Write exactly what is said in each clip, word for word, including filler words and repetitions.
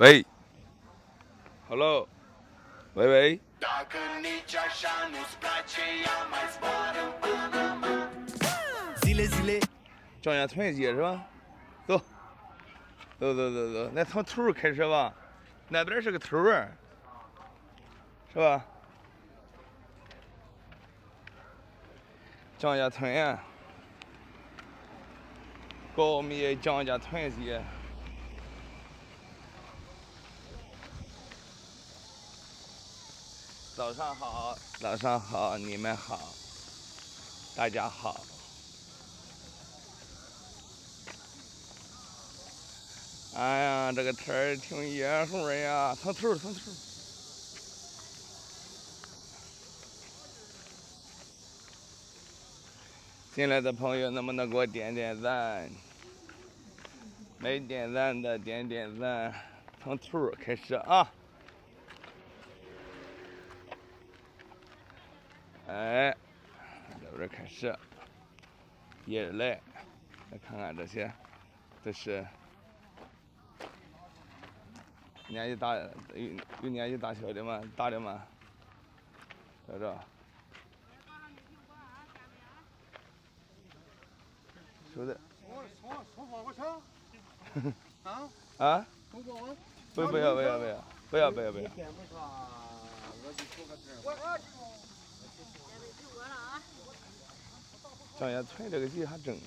喂 ，Hello， 喂喂。张家团结是吧？走，走走走走，那从头开始吧，那边是个头儿，是吧？张家团呀，告我们张家团结。早上好，早上好，你们好，大家好。哎呀，这个天儿挺热乎呀，从头从头。进来的朋友能不能给我点点赞？没点赞的点点赞，从头开始啊！哎，这边开始，一人来，来看看这些，这是年纪大有有年纪大小的吗？大的吗？找找。收的。啊？啊？不不不要不要不要不要不要不要不要。张家团这个鸡还整啊！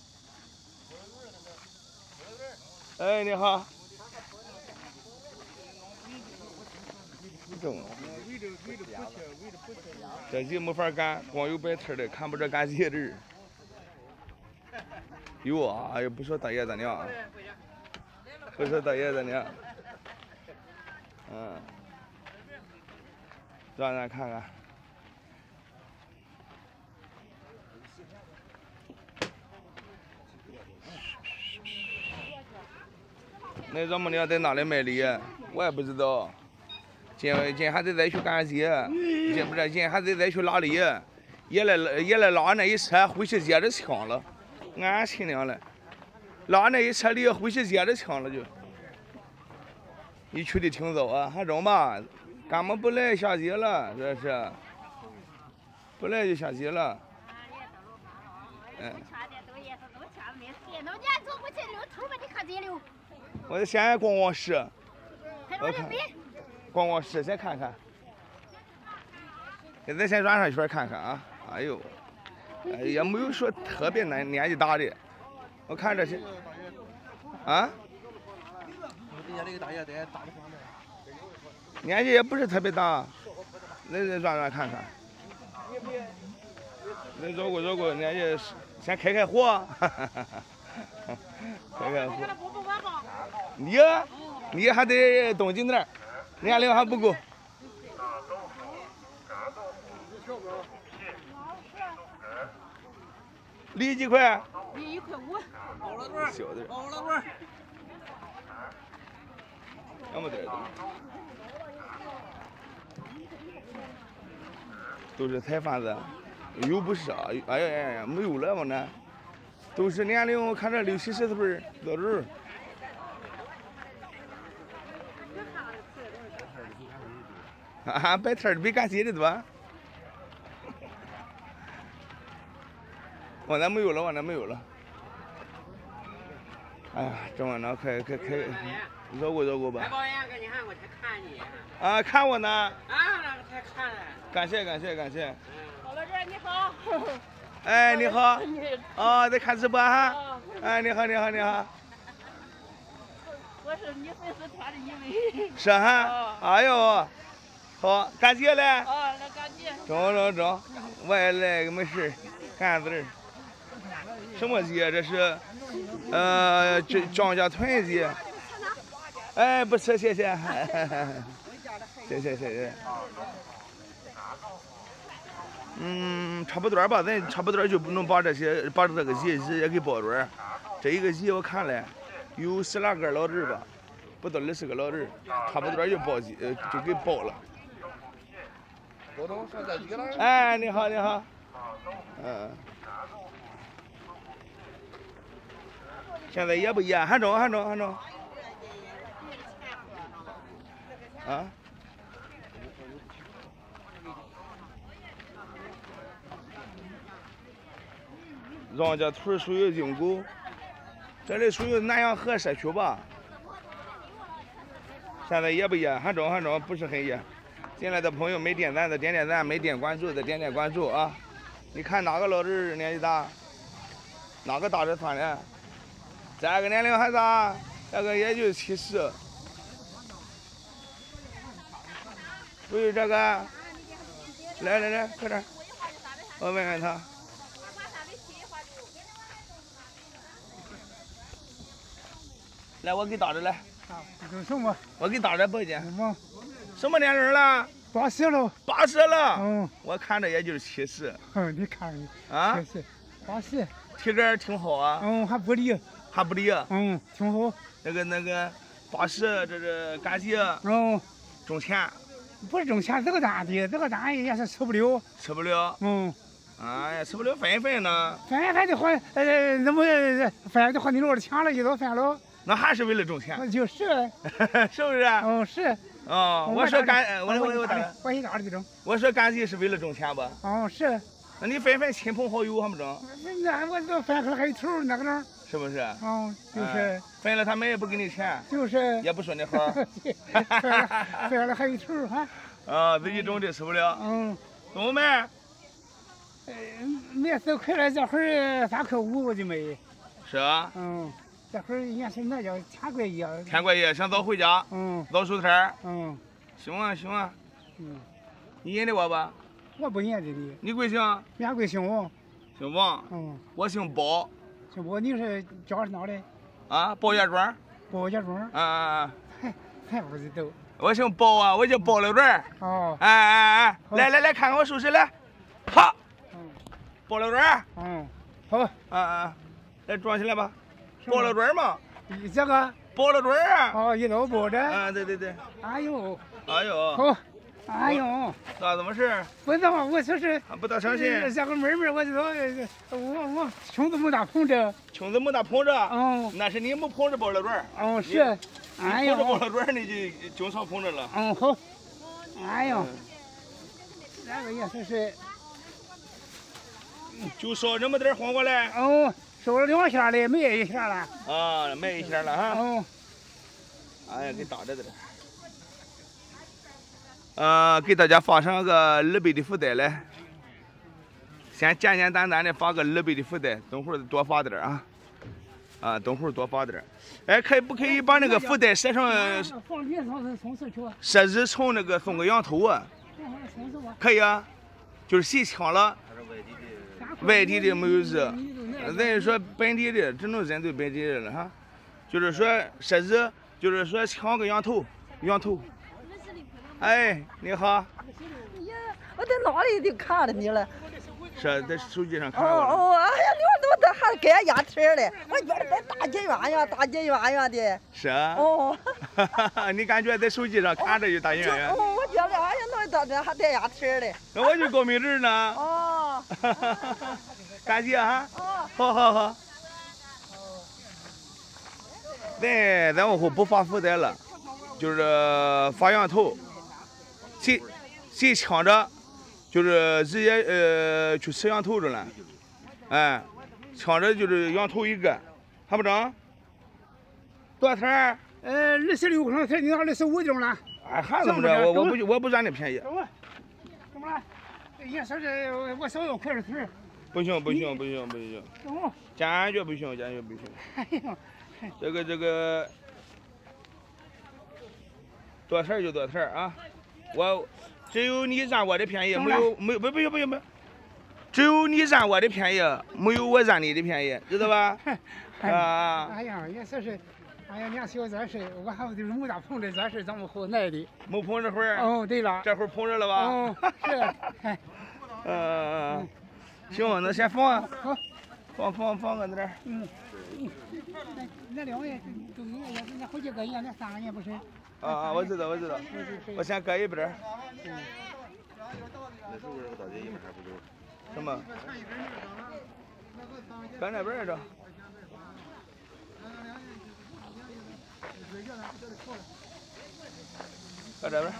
哎，你好。整。这鸡没法干，光有摆摊的，看不着干鸡的人。有啊，哎呦，不说大爷咱娘，不说大爷咱娘，嗯，让咱看看。那丈母娘在哪里买的？我也不知道。今今还得再去赶集，今不是今还得再去拉梨，也来也来拉那一车回去接着抢了，俺亲娘了，拉那一车梨回去接着抢了就。你去的挺早啊，还整吧？赶么不来下集了，这是。不来就下集了。嗯。我先逛逛市，我看逛逛市，先看看。现在先转上一圈看看啊！哎呦，也没有说特别年年纪大的，我看这些啊。年纪也不是特别大，那那转转看看。那绕过绕过，年纪先开开货，开开货。你你还得东京那儿，年龄还不够。梨几块？梨一块五。小点。那么点儿都是菜贩子，有不少，哎呀呀呀，没有了嘛那，都是年龄我看着六七十岁老人。啊，摆摊的比干鸡的多。往那没有了，往那没有了。哎呀，这往那快快快，绕过绕过吧。啊，看我呢。啊，那个才看了。感谢感谢感谢。老老师你好。哎，你好。哦，在看直播哈。哎，你好你好你好。我是你粉丝团的一位。是哈。哎呦。好，赶集嘞！啊，来赶集。中中中，我也来个没事，赶子儿。什么集？这是，呃，这张家团集。哎，不吃，谢谢。谢谢谢谢。嗯，差不多吧，咱差不多就不能把这些把这个集也给包着。这一个集我看了，有十来个老人吧，不到二十个老人，差不多就包集，呃，就给包了。哎，你好，你好。嗯。现在也不严，还中，还中，还中。 啊？张家屯属于英沟，这里属于南阳河社区吧？现在热不热？还中还中，不是很热。进来的朋友没点赞的点点赞，没点关注的点点关注啊！你看哪个老人年纪大？哪个大着穿的？这个年龄孩子，这个也就七十。不是这个，来来来，快点，我问问他。来，我给打着来。 啊，有什么？ 我给打着报警。 什么？ 什么年龄了？ 八十了。 八十了。 嗯。 我看着也就是七十。 嗯，你看你。 啊。 七十，八十。 体格挺好啊。 嗯，还不离。 还不离。 嗯，挺好。 那个那个，八十这是干系。 嗯。 挣钱。 不是挣钱，这个咋的？这个咱也是吃不了。 吃不了。 嗯。 哎呀，吃不了分一分呢。 分还得还呃，那么分得和你老的钱了，一道分了。 那还是为了挣钱。 就是。 是不是？ 哦，是。 哦，我说干，我我我打的，我一打的挣。 我说干系是为了挣钱吧？ 哦，是。 那你分分亲朋好友还不挣？ 那我这分出来还有头那个呢。 是不是？ 哦，就是。 分了他们也不给你钱。 就是。 也不说你好。 分了还有头哈。 啊，自己种的吃不了。 嗯。 怎么卖？ 呃，卖四块了，这会儿三块五我就卖。 是啊。 嗯。这会儿也是那叫千块一。 千块一，想早回家。 嗯。 早收摊。 嗯。 行啊行啊。 嗯。 你认得我吧？ 我不认得你。 你贵姓？ 俺贵姓王。 姓王。 嗯。 我姓包。 姓包，你是家是哪的？ 啊，包家庄。 包家庄。 啊啊啊！ 还还不知道。 我姓包啊，我叫包了庄。 哦。 哎哎哎，来来来，看看我手势来。好。 嗯。 包了庄。 嗯。好。 啊啊，来装起来吧。包了庄嘛。 你这个。 包了庄啊。 哦，一老包的。 啊，对对对。 哎呦。 哎呦。 好。哎呦。 咋怎么事？ 不知道，我说是。 不大相信。 这个妹妹，我知道，我我穷子没大捧着。 穷子没大捧着。 嗯。 那是你没捧着包了庄。 哦，是。哎呦。 捧着包了庄，你就经常捧着了。 嗯，好。哎呦。那个也是是。 就烧这么点黄瓜嘞。 哦，烧了两下嘞，卖一下了。 啊，卖一下了哈。 哦。 哎呀，给打着的了。呃，给大家发上个二百的福袋来。先简简单单的发个二百的福袋，等会儿多发点啊。啊，等会儿多发点。哎，可以不可以把那个福袋写上？设置成那个送个羊头啊？可以啊，就是谁抢了。外地的没有事，人说本地的只能针对本地的了哈。就是说设置，就是说抢个羊头，羊头。哎，你好。 呀，我在哪里就看着你了？ 是在手机上看。 哦哦，哎呀，你怎么这还改牙齿了？我觉得在大金圆圆，大金圆圆的。 是啊。 哦。 你感觉在手机上看着有大金圆圆？ 哦，我觉得哎呀，那到这还带牙齿嘞。 那我就高明人呢。 哦。 感谢哈。 哦。 好好好。咱咱往后不发福袋了，就是发羊头。谁谁抢着，就是直接呃去吃羊头着了，哎，抢着就是羊头一个，还不整？多少钱？ 呃，二十六块钱，你拿二十五就了。 哎，还怎么着？我我不我不占那便宜。 怎么了？也说是我少要块儿腿。 不行不行不行不行，坚决不行坚决不行。 哎呦， 这个这个多钱就多钱啊！我只有你占我的便宜，没有没不不行不行不行，只有你占我的便宜，没有我占你的便宜，知道吧？啊！ 哎呀，也说是，哎呀，年小这事，我还就是没大碰着这事，咱们好耐的。 没碰这会儿。 哦，对了。 这会儿碰着了吧？ 哦，是。 嗯，行，那先放。 好。 放放放搁那儿。 嗯。那那两个都一样，那好几个一样，那三个也不是。 啊啊，我知道我知道，我先搁一边。 嗯。 那时候那个大姐一边还不走。 什么？搁那边着。 搁这边。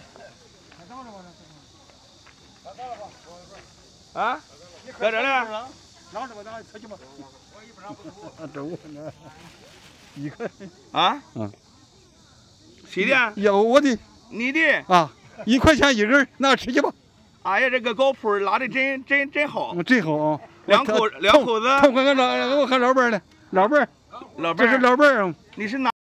啊？搁这呢？ 拿着吧，拿出去吧。这我呢，一块。 啊？ 嗯。 谁的？ 要我的。 你的？ 啊，一块钱一根，拿吃去吧。 哎呀，这个高铺拉的真真真好。 真好啊！ 两口两口子。 看看老，我看老伴儿呢，老伴儿。 老伴儿。 这是老伴儿。 你是哪？